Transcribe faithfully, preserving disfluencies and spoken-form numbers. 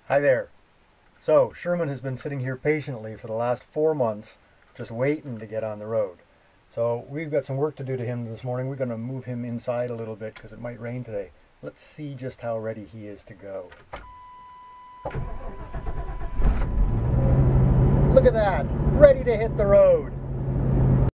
Hi there. So Sherman has been sitting here patiently for the last four months just waiting to get on the road. So we've got some work to do to him this morning. We're going to move him inside a little bit because it might rain today. Let's see just how ready he is to go. Look at that, ready to hit the road.